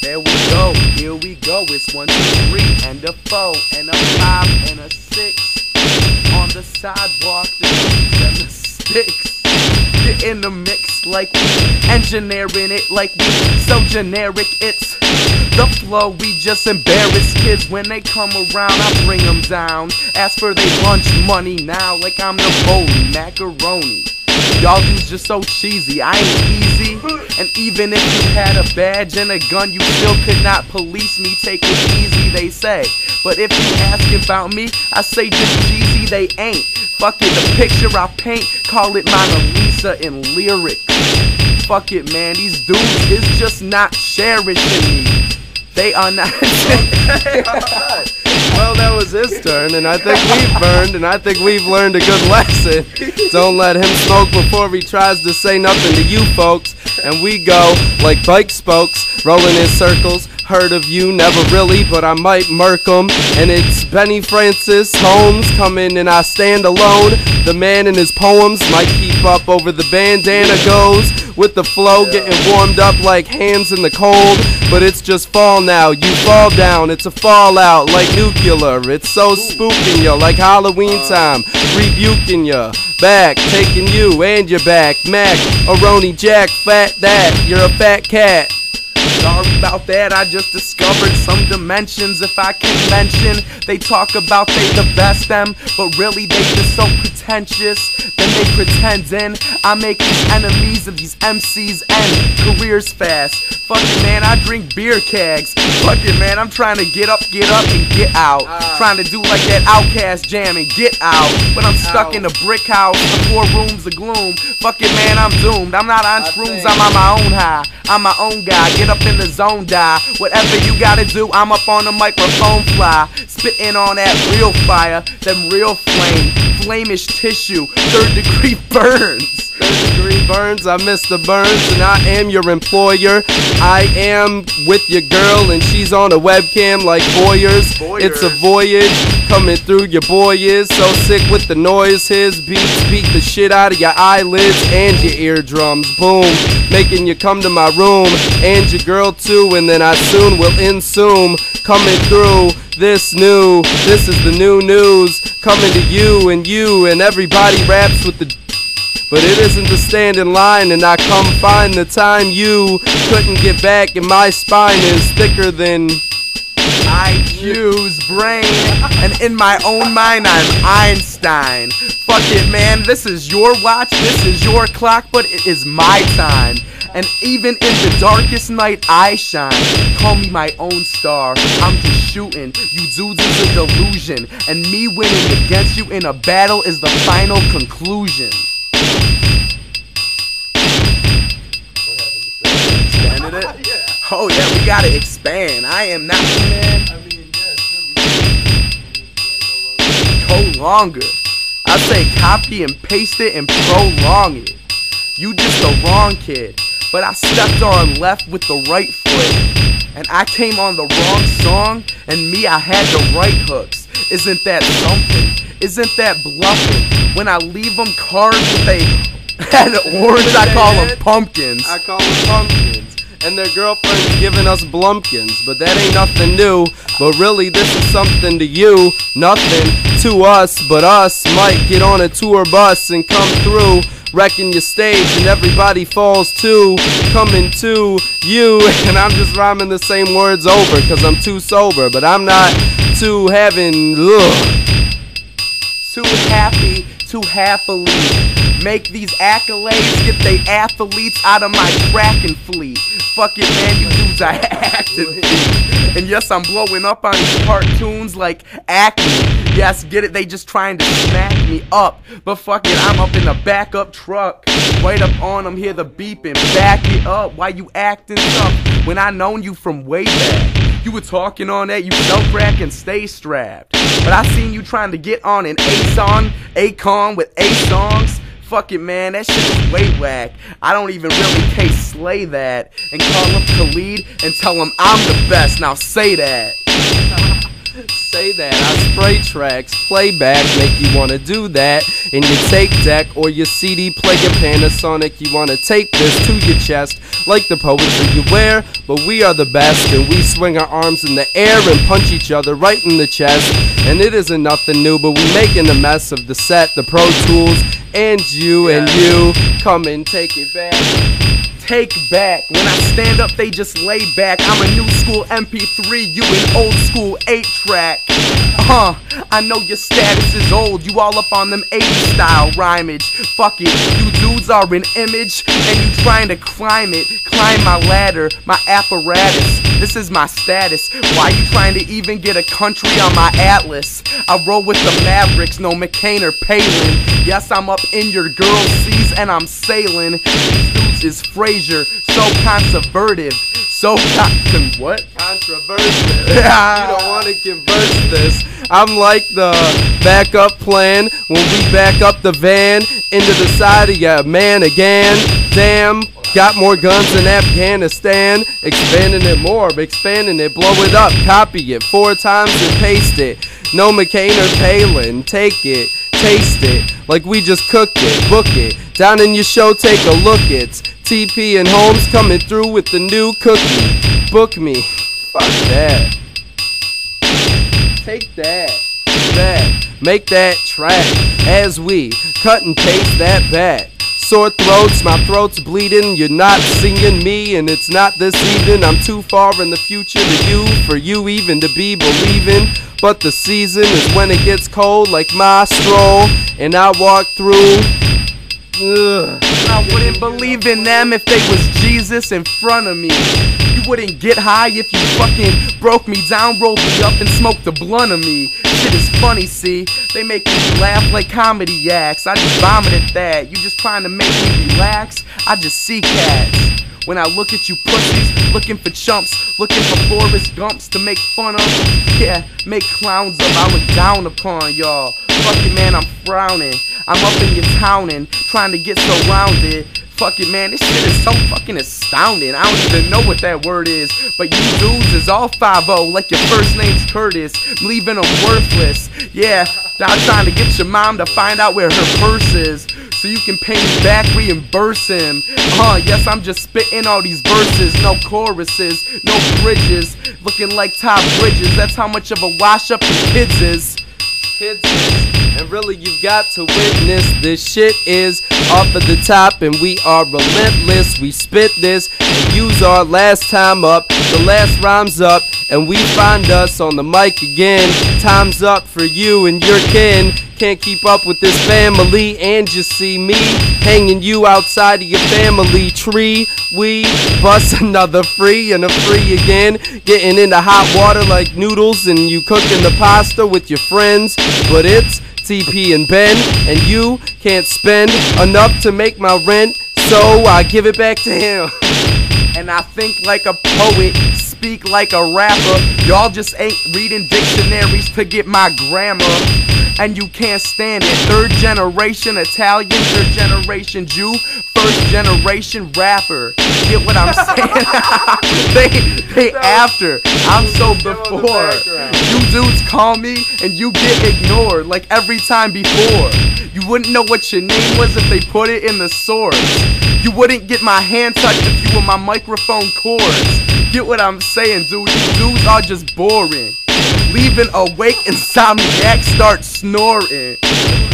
There we go, here we go. It's 1, 2, 3, and a 4, and a 5, and a 6. On the sidewalk, the trees and the sticks. Get in the mix like we engineering it, like we so generic. It's the flow, we just embarrass kids when they come around. I bring them down. Ask for their lunch money now, like I'm Napoli macaroni. Y'all dudes just so cheesy, I ain't easy. And even if you had a badge and a gun, you still could not police me. Take it easy, they say. But if you ask about me, I say just cheesy, they ain't. Fuck it, the picture I paint, call it Mona Lisa in lyrics. Fuck it, man, these dudes is just not cherishing me. They are not. Well, that was his turn, and I think we've burned, and I think we've learned a good lesson. Don't let him smoke before he tries to say nothing to you folks. And we go like bike spokes, rolling in circles. Heard of you, never really, but I might murk 'em. And it's Benny Francis Holmes coming, and I stand alone. The man in his poems might keep up over the bandana goes. With the flow getting warmed up like hands in the cold. But it's just fall now, you fall down, it's a fallout like nuclear. It's so spooking ya like Halloween time, rebuking ya. Back, taking you and your back. Mac, Aroni Jack, fat that, you're a fat cat. Sorry about that, I just discovered some dimensions. If I can mention, they talk about they the best them, but really they just so pretentious. Then they pretending I make these enemies of these MCs end careers fast. Fuck it, man, I drink beer kegs. Fuck it, man, I'm trying to get up and get out. Trying to do like that Outcast jam and get out. But I'm stuck in a brick house, the 4 rooms of gloom. Fuck it, man, I'm doomed. I'm not on shrooms, I'm on my own high. I'm my own guy, get up in the zone, die. Whatever you gotta do, I'm up on the microphone fly. Spitting on that real fire, them real flame. Flamish tissue, 3rd degree burns. 3rd degree burns, I miss the burns, and I am your employer. I am with your girl, and she's on a webcam like Voyeurs. It's a voyage coming through your boy is so sick with the noise. His beats beat the shit out of your eyelids and your eardrums. Boom, making you come to my room, and your girl too, and then I soon will insume. Coming through this is the new news. Coming to you and everybody raps with the. But it isn't to stand in line and I come find the time you couldn't get back, and my spine is thicker than IQ's brain. And in my own mind I'm Einstein. Fuck it, man, this is your watch, this is your clock, but it is my time. And even in the darkest night I shine. Call me my own star, I'm just shooting. You dudes is a delusion, and me winning against you in a battle is the final conclusion. Expanded it? Yeah. Oh yeah, we gotta expand. I am not the man. Go longer. I say copy and paste it and prolong it. You just the wrong kid, but I stepped on left with the right foot. And I came on the wrong song, and me, I had the right hooks. Isn't that something? Isn't that bluffing? When I leave them cards with they had orange, I call them pumpkins. I call them pumpkins. And their girlfriend's giving us blumpkins. But that ain't nothing new. But really, this is something to you. Nothing to us, but us might get on a tour bus and come through, wrecking your stage, and everybody falls too, coming to you. And I'm just rhyming the same words over, cause I'm too sober. But I'm not too having, too happy, too happily. Make these accolades, get they athletes out of my tracking fleet. Fuck it, man, you dudes are acting. And yes, I'm blowing up on these cartoons like Acme. Yes, get it, they just trying to smack me up. But fuck it, I'm up in the backup truck. Right up on them, hear the beeping. Back it up, why you acting tough when I known you from way back? You were talking on that, you sell crack and stay strapped. But I seen you trying to get on an A-song, Akon with A-songs. Fuck it, man, that shit is way whack. I don't even really taste slay that. And call up Khalid and tell him I'm the best. Now say that. say that. I spray tracks, playback, make you wanna do that. In your tape deck or your CD player Panasonic, you wanna tape this to your chest like the poetry you wear. But we are the best, and we swing our arms in the air and punch each other right in the chest. And it isn't nothing new, but we making a mess of the set, the Pro Tools, and you come and take it back. Take back. When I stand up, they just lay back. I'm a new school MP3, you an old school 8-track. I know your status is old. You all up on them 80s style rhymage. Fuck it, you dudes are an image, and you trying to climb it. Climb my ladder, my apparatus. This is my status. Why you trying to even get a country on my atlas? I roll with the Mavericks, no McCain or Palin. Yes, I'm up in your girl's seas and I'm sailing. These dudes is Frazier, so conservative. So what? Controversial. You don't want to converse this. I'm like the backup plan when we back up the van into the side of your man again. Damn, got more guns than Afghanistan. Expanding it more, expanding it, blow it up, copy it 4 times and paste it. No McCain or Palin, take it, taste it, like we just cooked it, book it. Down in your show, take a look. It's TP and Holmes coming through with the new cookie. Book me. Fuck that. Take that. Make that track as we cut and paste that back. Sore throats, my throat's bleeding. You're not seeing me, and it's not this evening. I'm too far in the future to you, for you even to be believing. But the season is when it gets cold, like my stroll, and I walk through. I wouldn't believe in them if they was Jesus in front of me. You wouldn't get high if you fucking broke me down, rolled me up and smoked the blunt of me. Shit is funny, see? They make me laugh like comedy acts. I just vomit at that. You just trying to make me relax? I just see cats. When I look at you pussies, looking for chumps, looking for Forrest Gumps to make fun of. Yeah, make clowns of. I look down upon y'all. Fuck it, man, I'm frowning. I'm up in your town and trying to get surrounded. Fuck it, man, this shit is so fucking astounding. I don't even know what that word is, but you dudes is all 5-0 like your first name's Curtis, leaving them worthless. Yeah, I'm trying to get your mom to find out where her purse is, so you can pay me back, reimburse him. Yes, I'm just spitting all these verses, no choruses, no bridges, looking like Todd Bridges. That's how much of a wash up your kids is. And really you've got to witness this shit is off of the top, and we are relentless. We spit this and use our last time up. The last rhyme's up and we find us on the mic again. Time's up for you and your kin. Can't keep up with this family, and you see me hanging you outside of your family tree. We bust another free and a free again, getting into hot water like noodles, and you cooking the pasta with your friends. But it's TP and Ben, and you can't spend enough to make my rent, so I give it back to him. And I think like a poet, speak like a rapper. Y'all just ain't reading dictionaries to get my grammar, and you can't stand it. 3rd generation Italian, 3rd generation Jew, 1st generation rapper. Get what I'm saying? they after. I'm so before. You dudes call me and you get ignored like every time before. You wouldn't know what your name was if they put it in the source. You wouldn't get my hand touched if you were my microphone cords. Get what I'm saying, dude? You dudes are just boring. Leaving awake, insomniac, start snoring.